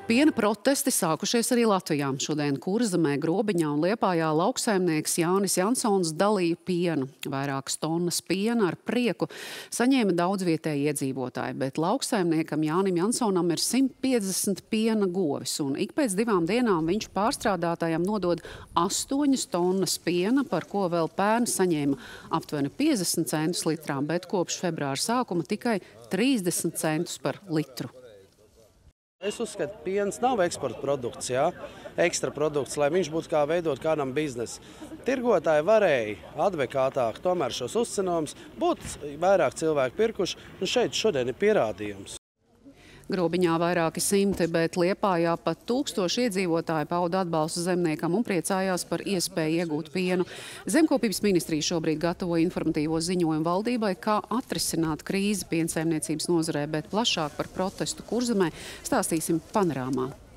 Piena protesti sākušies arī Latvijā. Šodien Kurzemē, Grobiņā un Liepājā lauksaimnieks Jānis Jansons dalīja pienu. Vairākas tonnas piena ar prieku saņēma daudz vietēji iedzīvotāji, bet lauksaimniekam Jānim Jansonam ir 150 piena govis, un ik pēc 2 dienām viņš pārstrādātājam nodod 8 tonnas piena, par ko vēl pērn saņēma aptuveni 50 centus litrā, bet kopš februāra sākuma tikai 30 centus par litru. Es uzskatu, ka piens nav eksporta produkts, ekstra produkts, lai viņš būtu kā veidot kādam biznesu. Tirgotāji varēja advekātāk tomēr šos uzcenojumus, būtu vairāk cilvēku pirkuši, un šeit šodien ir pierādījums. Grobiņā vairāki simti, bet Liepājā pat 1000 iedzīvotāji pauda atbalstu zemniekam un priecājās par iespēju iegūt pienu. Zemkopības ministrija šobrīd gatavo informatīvo ziņojumu valdībai, kā atrisināt krīzi piensaimniecības nozarē, bet plašāk par protestu Kurzemē stāstīsim panorāmā.